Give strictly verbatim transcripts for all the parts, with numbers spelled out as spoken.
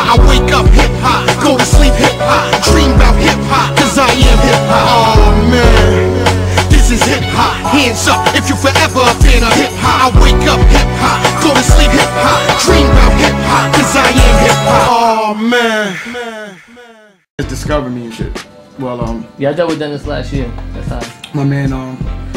I wake up hip-hop, go to sleep hip-hop, dream about hip-hop, cause I am hip-hop. Oh man, this is hip-hop. Hands up if you forever a fan of hip-hop. I wake up hip-hop, go to sleep hip-hop, dream about hip-hop, cause I am hip-hop. Oh man. It's discovered me and shit. Well, um, yeah, I dealt with Dennis last year. That's how. My man, um,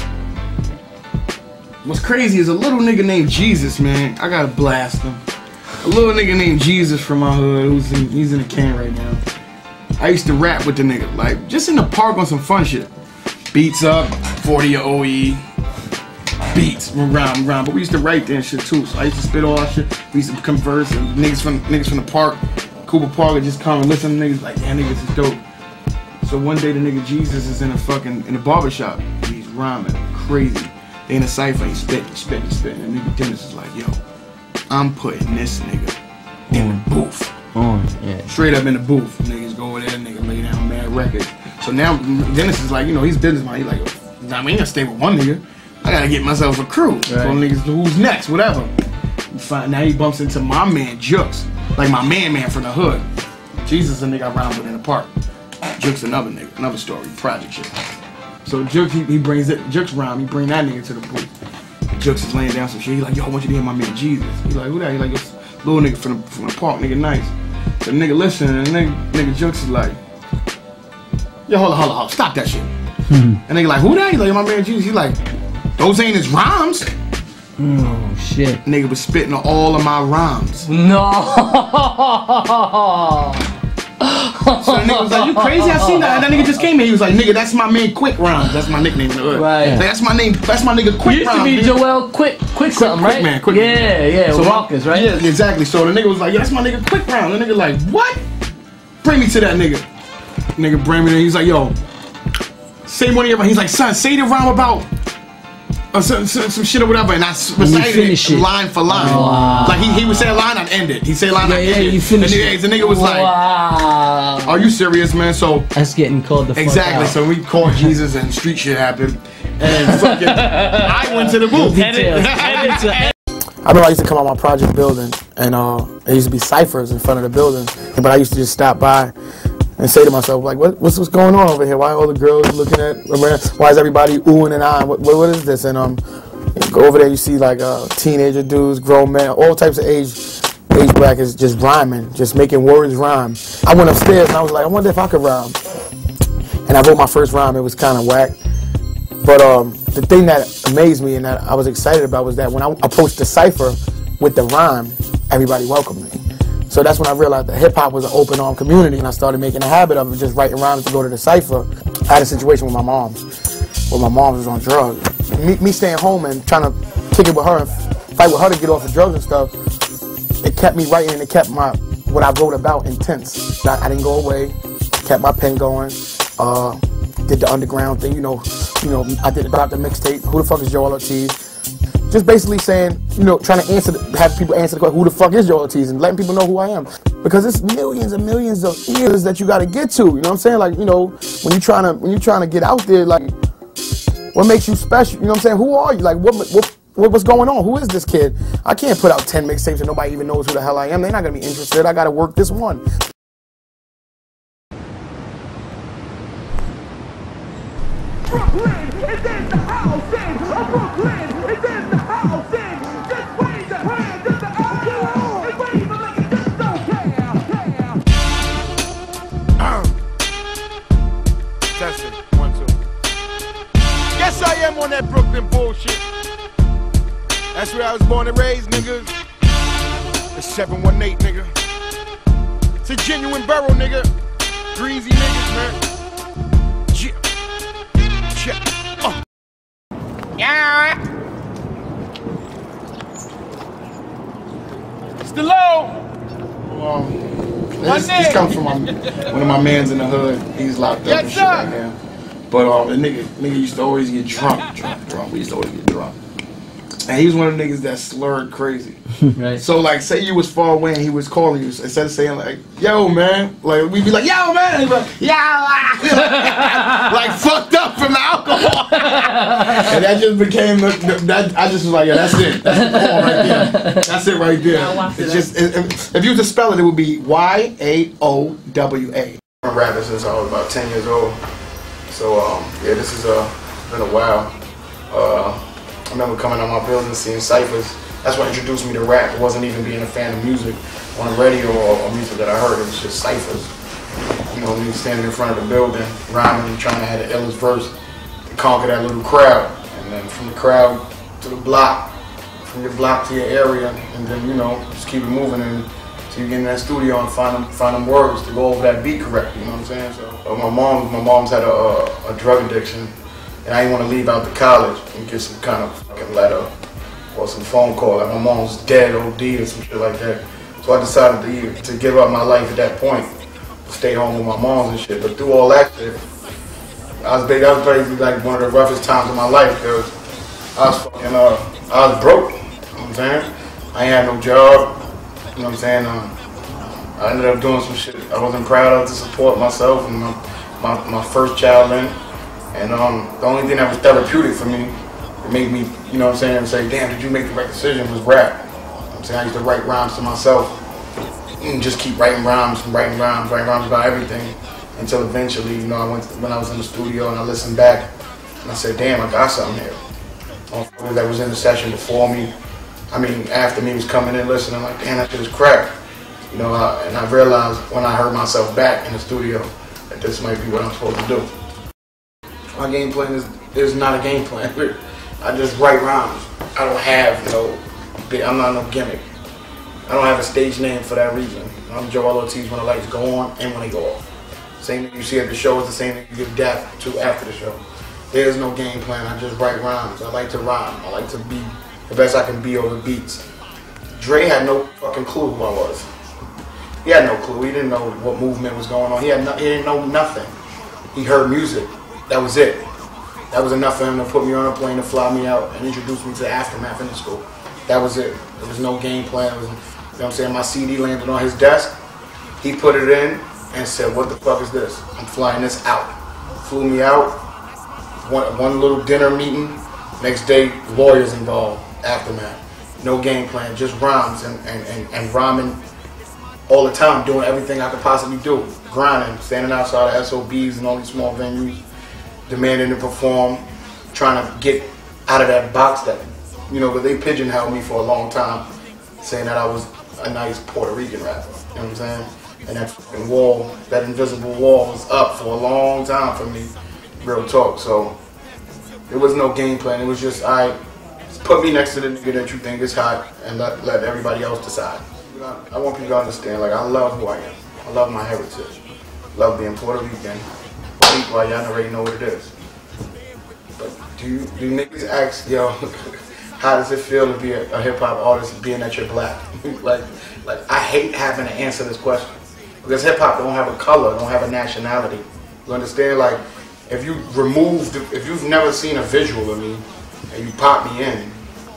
what's crazy is a little nigga named Jesus, man. I gotta blast him. A little nigga named Jesus from my hood, who's in, he's in a can right now. I used to rap with the nigga, like just in the park on some fun shit. Beats up, forty or O E, beats, round, round. But we used to write that shit too. So I used to spit all that shit. We used to converse, and niggas from niggas from the park, Cooper Park, would just come and listen to niggas like, damn, niggas is dope. So one day the nigga Jesus is in a fucking in a barbershop. He's rhyming crazy. They in a cypher, he's spitting, spitting, spitting. And nigga Dennis is like, yo, I'm putting this nigga in the booth. On, yeah. Straight up in the booth. Niggas go over there, nigga lay down mad records. So now Dennis is like, you know, he's business man. He's like, nah, we ain't gonna stay with one nigga. I gotta get myself a crew. Right. So niggas, who's next? Whatever. Find, now he bumps into my man Jux, like my man man from the hood. Jesus, a nigga I rhyme with in the park. Jux another nigga, another story, project shit. So Jux, he, he brings it, Jux rhyme, he bring that nigga to the booth. Jux is laying down some shit. He like, yo, I want you to hear my man Jesus. He like, who that? He like, this little nigga from the, from the park, nigga nice. The nigga listen, and the nigga, nigga Jux is like, yo, hold on, hold on, hold on, stop that shit. And nigga like, who that? He like, my man Jesus. He like, those ain't his rhymes. Oh shit. Nigga was spitting all of my rhymes. No. So the nigga was like, you crazy? I seen that. And that nigga just came here. He was like, nigga, that's my man Quick Rhymes. That's my nickname in the hood. Right. Like, that's my name. That's my nigga Quick Rhymes. You used to be Joell Quick, Quick something, quick right? Man, quick yeah, man. yeah, so Raucous, right? Yeah, exactly. So the nigga was like, yeah, that's my nigga Quick Rhymes. The nigga like, what? Bring me to that nigga. Nigga bring me there. He's like, yo, say one of your. He's like, son, say the rhyme about. Or some, some, some shit or whatever, and I recited it, it line for line. Wow. Like he, he would say a line, I'd end it. He'd say a line, yeah, I'd end yeah, it. You finish and it. The nigga was wow. like, are you serious, man? So that's getting called the fuck exactly. out. So we called Jesus and street shit happened. And fucking, I went to the booth. I remember I used to come out my project building, and uh, there used to be ciphers in front of the building. But I used to just stop by and say to myself, like, what, what's what's going on over here? Why are all the girls looking at? Why is everybody oohing and eyeing? What, what, what is this? And um, you go over there, you see like uh, teenager dudes, grown men, all types of age age brackets, just rhyming, just making words rhyme. I went upstairs and I was like, I wonder if I could rhyme. And I wrote my first rhyme. It was kind of whack. But um, the thing that amazed me and that I was excited about was that when I approached the cipher with the rhyme, everybody welcomed me. So that's when I realized that hip-hop was an open-arm community, and I started making a habit of just writing rhymes to go to the cipher. I had a situation with my mom, where my mom was on drugs. Me, me staying home and trying to kick it with her and fight with her to get off of drugs and stuff, it kept me writing and it kept my what I wrote about intense. I, I didn't go away, kept my pen going, uh, did the underground thing, you know, you know, I did about the mixtape, Who the Fuck is Joell Ortiz? Just basically saying, you know, trying to answer, the, have people answer the question, who the fuck is Joell Ortiz, and letting people know who I am. Because it's millions and millions of ears that you got to get to. You know what I'm saying? Like, you know, when you're trying to when you're trying to get out there, like, what makes you special? You know what I'm saying? Who are you? Like, what what what's going on? Who is this kid? I can't put out ten mixtapes and nobody even knows who the hell I am. They're not gonna be interested. I got to work this one. Brooklyn is in the house, and Brooklyn is in the house, and just wave the hands in the air, and wave like you just don't care, care. Testing, one, two. Yes, I am on that Brooklyn bullshit. That's where I was born and raised, nigga. It's seven one eight, nigga. It's a genuine borough, nigga. Greasy niggas, man. Yeah. Yeah. Oh. Yeah. It's the low. Well, this, this comes from my, one of my mans in the hood. He's locked up Yes, and shit sir. right now. But um, the nigga, nigga used to always get drunk, drunk, drunk. We used to always get drunk. And he was one of the niggas that slurred crazy. Right. So like, say you was far away and he was calling you, instead of saying like, "Yo, man," like we'd be like, "Yo, man," and he'd be like, "Yaowa," like fucked up from the alcohol. And that just became the, the that I just was like, yeah, that's it. That's the call right there. That's it right there. It's just it, it, if you were to spell it, it would be Y A O W A. I've been rapping since I was about ten years old. So um, yeah, this is uh, been a while. Uh, I remember coming on my building, seeing ciphers. That's what introduced me to rap. It wasn't even being a fan of music on the radio or, or music that I heard. It was just ciphers. You know, me standing in front of the building, rhyming, trying to have the illest verse to conquer that little crowd. And then from the crowd to the block, from your block to your area, and then, you know, just keep it moving until you get in that studio and find them, find them words to go over that beat correctly, you know what I'm saying? So uh, my mom, my mom's had a, a, a drug addiction. And I didn't want to leave out to college and get some kind of fucking letter or some phone call. Like my mom's dead, O D or some shit like that. So I decided to, to give up my life at that point, to stay home with my moms and shit. But through all that shit, I was that was basically like one of the roughest times of my life because I was fucking, uh, I was broke. You know what I'm saying? I ain't had no job. You know what I'm saying? Um, I ended up doing some shit I wasn't proud of to support myself and my, my, my first child in. And um, the only thing that was therapeutic for me, it made me, you know what I'm saying, and say, damn, did you make the right decision, was rap. You know what I'm saying? I used to write rhymes to myself and just keep writing rhymes and writing rhymes, writing rhymes about everything until eventually, you know, I went to, when I was in the studio and I listened back and I said, damn, I got something here. Motherfuckers that was in the session before me, I mean, after me was coming in listening, like, damn, that shit is crap. You know, I, and I realized when I heard myself back in the studio that this might be what I'm supposed to do. My game plan is, is not a game plan. I just write rhymes. I don't have no, I'm not no gimmick. I don't have a stage name for that reason. I'm Joell Ortiz when the lights go on and when they go off. Same thing you see at the show is the same thing you get dapped to after the show. There's no game plan. I just write rhymes. I like to rhyme. I like to be the best I can be over beats. Dre had no fucking clue who I was. He had no clue. He didn't know what movement was going on. He had no, he didn't know nothing. He heard music. That was it. That was enough for him to put me on a plane to fly me out and introduce me to the Aftermath in the school. That was it. There was no game plan. It was, you know what I'm saying? My C D landed on his desk. He put it in and said, what the fuck is this? I'm flying this out. Flew me out. One, one little dinner meeting. Next day, lawyers involved. Aftermath. No game plan. Just rhymes and, and, and, and rhyming all the time. Doing everything I could possibly do. Grinding. Standing outside of S O Bs and all these small venues. Demanding to perform, trying to get out of that box that, you know, but they pigeonholed me for a long time, saying that I was a nice Puerto Rican rapper, you know what I'm saying? And that fucking wall, that invisible wall was up for a long time for me, real talk. So there was no game plan. It was just, all right, put me next to the nigga that you think is hot and let, let everybody else decide. I want people to understand, like, I love who I am. I love my heritage. Love being Puerto Rican. Why y'all already know what it is. But do you do niggas ask, yo, how does it feel to be a, a hip hop artist being that you're black? like, like I hate having to answer this question because hip hop don't have a color, don't have a nationality. You understand? Like, if you remove, the, if you've never seen a visual of me and you pop me in,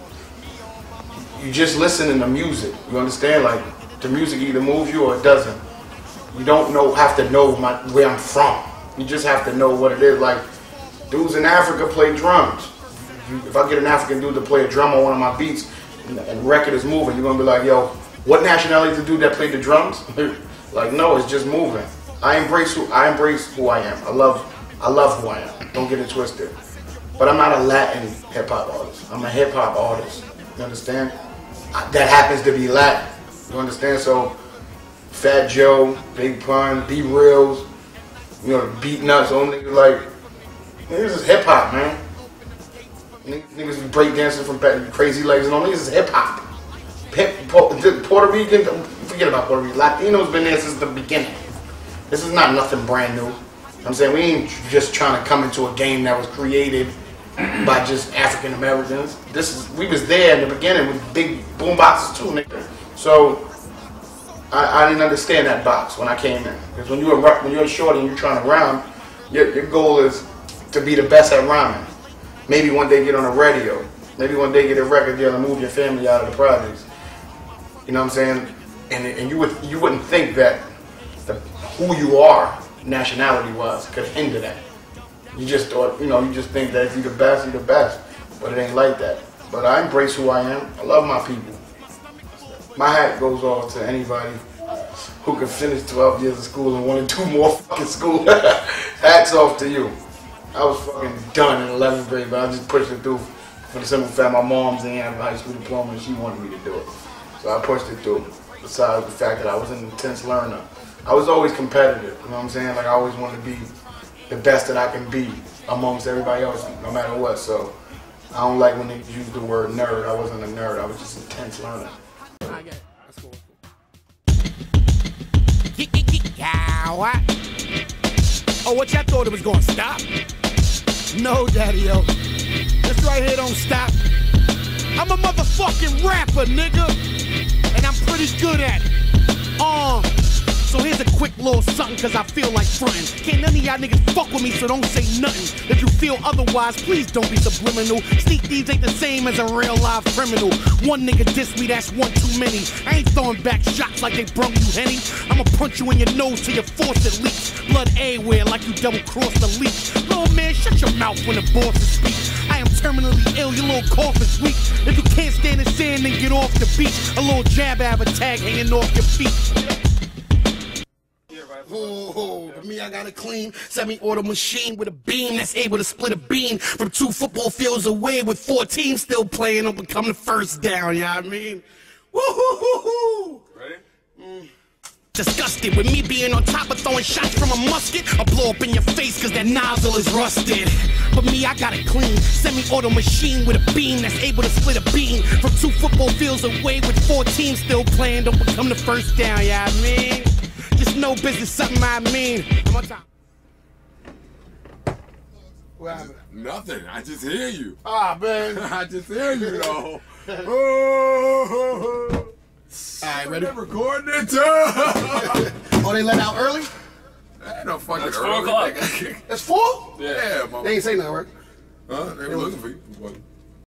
you just listen to music. You understand? Like, the music either moves you or it doesn't. You don't know, have to know my, where I'm from. You just have to know what it is. Like, dudes in Africa play drums. If I get an African dude to play a drum on one of my beats and the record is moving, you're gonna be like, yo, what nationality is the dude that played the drums? Like, no, it's just moving. I embrace who I embrace who I am. I love I love who I am. Don't get it twisted. But I'm not a Latin hip hop artist. I'm a hip hop artist. You understand? That happens to be Latin. You understand? So Fat Joe, Big Pun, B Reals, you know, beat nuts on niggas like, niggas is hip hop, man. Niggas be break dancing from Crazy Legs and all. Niggas is hip hop. Puerto Rican, forget about Puerto Rican. Latino's been there since the beginning. This is not nothing brand new. I'm saying we ain't just trying to come into a game that was created by just African Americans. This is we was there in the beginning with big boom boxes too, nigga. So I, I didn't understand that box when I came in. Because when you're when you're shorty and you're trying to rhyme, your, your goal is to be the best at rhyming. Maybe one day get on the radio. Maybe one day get a record deal and move your family out of the projects. You know what I'm saying? And and you would you wouldn't think that the, who you are, nationality-wise, could hinder that. You just thought, you know, you just think that if you're the best, you're the best. But it ain't like that. But I embrace who I am. I love my people. My hat goes off to anybody who can finish twelve years of school and want to do more fucking school. Hats off to you. I was fucking done in eleventh grade, but I just pushed it through for the simple fact my mom's didn't have a high school diploma and she wanted me to do it. So I pushed it through. Besides the fact that I was an intense learner. I was always competitive, you know what I'm saying? Like I always wanted to be the best that I can be amongst everybody else, no matter what. So I don't like when they use the word nerd. I wasn't a nerd, I was just an intense learner. I get it. That's cool. Yaowa. Oh, what y'all thought it was gonna stop? No, Daddy-o. This right here don't stop. I'm a motherfucking rapper, nigga. And I'm pretty good at it. Uh, so here's a quick little something cause I feel like frontin'. Can't none of y'all niggas fuck with me, so don't say nothing. If you feel otherwise, please don't be subliminal. Sneak thieves ain't the same as a real live criminal. One nigga diss me, that's one too many. I ain't throwing back shots like they brung you Henny. I'ma punch you in your nose till your faucet leaks. Blood everywhere like you double crossed the leech. Little man, shut your mouth when the bosses speak. I am terminally ill, your little cough is weak. If you can't stand the sand, then get off the beach. A little jab, I have a tag hanging off your feet. Oh, but me, I got a clean semi-auto machine with a beam that's able to split a beam from two football fields away with four teams still playing on become the first down, you know what I mean? Woo-hoo-hoo-hoo! Ready? Mm. Disgusted with me being on top of throwing shots from a musket. I'll blow up in your face cause that nozzle is rusted. But me, I got a clean semi-auto machine with a beam that's able to split a beam from two football fields away with four teams still playing. Don't become the first down, you know what I mean? Just no business, something I mean. I'm on top. What happened? Nothing. I just hear you. Ah, man. I just hear you, though. Oh, All right, ready? they're recording it, too. Oh, they let out early? Ain't no fucking It's early. four o'clock. nigga. It's four? Yeah, mama. They ain't say nothing, right? Huh? They were looking for you.